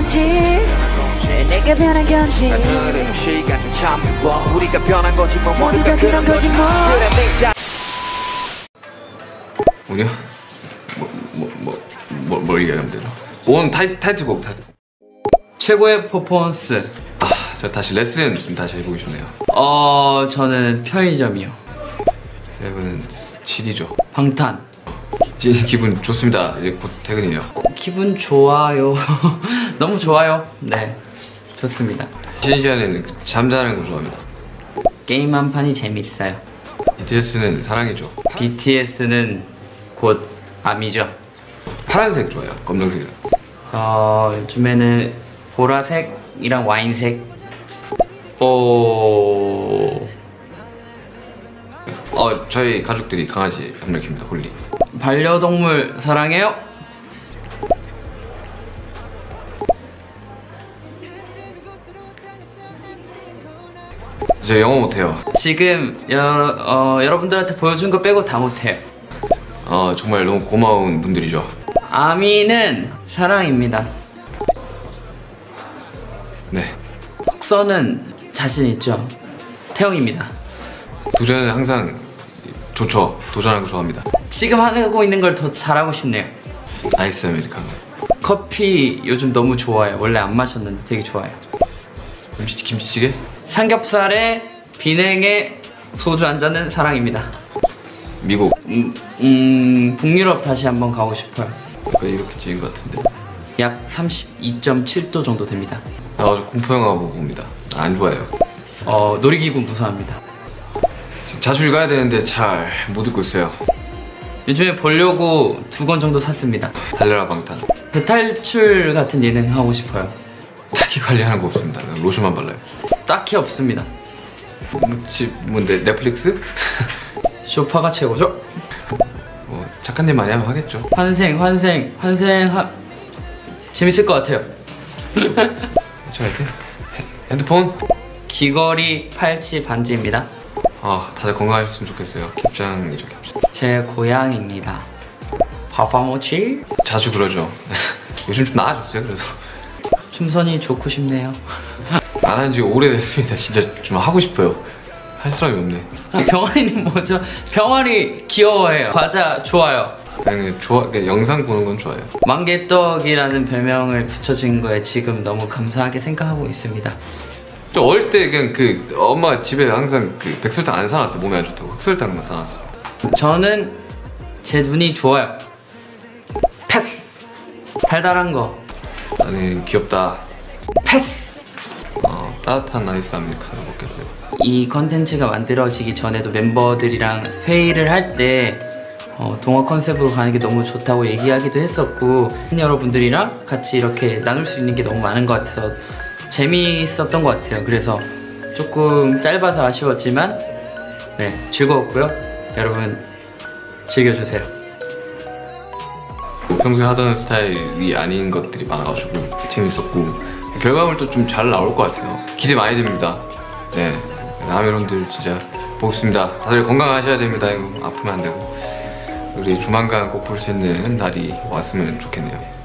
건지 내가 변한 건지 흐르는 시간 좀 참고 우리가 변한 거지 뭐 모두가 그런 거지 뭐 뭐냐? 뭘 얘기하면 되나? 오늘 타이틀곡 최고의 퍼포먼스. 저 다시 레슨 좀 다시 해보고 싶네요. 저는 편의점이요. 세븐은 7이죠. 방탄. 기분 좋습니다. 이제 곧 퇴근이에요. 기분 좋아요. 너무 좋아요. 네, 좋습니다. 쉬는 시간에는 잠자는 거 좋아합니다. 게임 한 판이 재밌어요. BTS는 사랑이죠. BTS는 곧 암이죠. 파란색 좋아요. 검정색이랑. 요즘에는 보라색이랑 와인색. 저희 가족들이 강아지 한 마리 킵니다. 홀리. 반려동물 사랑해요. 저 영어 못해요. 지금 여러분들한테 보여준 거 빼고 다 못해요. 정말 너무 고마운 분들이죠. 아미는 사랑입니다. 네. 덕선은 자신 있죠. 태영입니다. 도전은 항상 좋죠. 도전하는 거 좋아합니다. 지금 하고 있는 걸 더 잘하고 싶네요. 아이스 아메리카노. 커피 요즘 너무 좋아요. 원래 안 마셨는데 되게 좋아요. 김치찌개? 삼겹살에 비냉에 소주 한 잔은 사랑입니다. 미국. 북유럽 다시 한번 가고 싶어요. 이렇게 찍은 것 같은데. 약 32.7도 정도 됩니다. 저 공포영화 보고 봅니다. 안 좋아해요. 놀이기구 무서워합니다. 자주 읽어야 되는데 잘 못 읽고 있어요. 요즘에 보려고 2권 정도 샀습니다. 달려라 방탄. 대탈출 같은 예능 하고 싶어요. 딱히 관리하는 거 없습니다. 로션만 발라요. 딱히 없습니다. 뭔데 넷플릭스? 쇼파가 최고죠? 착한 일 많이 하면 하겠죠. 환생 재밌을 것 같아요. 저 이렇게 핸드폰? 귀걸이, 팔찌, 반지입니다. 다들 건강하셨으면 좋겠어요. 캡장이죠, 캡장. 제 고향입니다. 파파모치? 자주 그러죠. 요즘 좀 나아졌어요. 그래서 춤선이 좋고 싶네요. 안 한 지 오래됐습니다. 진짜 좀 하고 싶어요. 할 사람이 없네. 병아리는 뭐죠? 병아리 귀여워해요. 과자 좋아요. 그냥 영상 보는 건 좋아요. 만개떡이라는 별명을 붙여진 거에 지금 너무 감사하게 생각하고 있습니다. 저 어릴 때 그냥 엄마가 집에 항상 백설탕 안 사놨어요. 몸에 안 좋다고 흑설탕만 사놨어요. 저는 제 눈이 좋아요. 패스. 달달한 거 나는 귀엽다. 패스. 따뜻한 아이스 아메리카노 먹겠어요. 이 컨텐츠가 만들어지기 전에도 멤버들이랑 회의를 할 때 동화 컨셉으로 가는 게 너무 좋다고 얘기하기도 했었고 팬 여러분들이랑 같이 이렇게 나눌 수 있는 게 너무 많은 것 같아서 재미있었던 것 같아요. 그래서 조금 짧아서 아쉬웠지만 네, 즐거웠고요. 여러분 즐겨주세요. 평소에 하던 스타일이 아닌 것들이 많아가지고 재밌었고 결과물도 좀 잘 나올 것 같아요. 기대 많이 됩니다. 네, 다음 여러분들 진짜 보고 싶습니다. 다들 건강하셔야 됩니다. 이거 아프면 안 되고 우리 조만간 꼭 볼 수 있는 날이 왔으면 좋겠네요.